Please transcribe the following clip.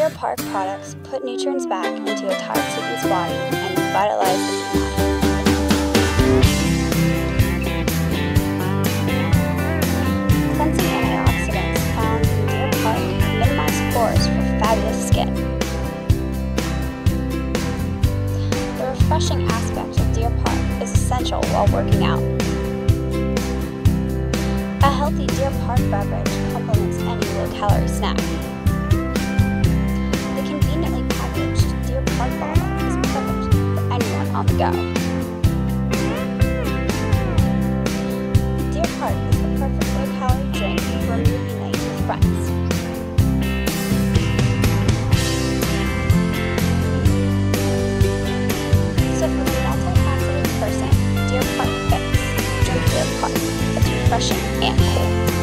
Deer Park products put nutrients back into a tired student's body and revitalize the canine. Cleansing antioxidants found in Deer Park minimize pores for fabulous skin. The refreshing aspect of Deer Park is essential while working out. A healthy Deer Park beverage complements any low-calorie snack. The conveniently packaged Deer Park bottle is perfect for anyone on the go. Deer Park is the perfect low-calorie drink for a movie night with friends. So for the multifaceted person, Deer Park fits. Drink Deer Park. It's refreshing and cool.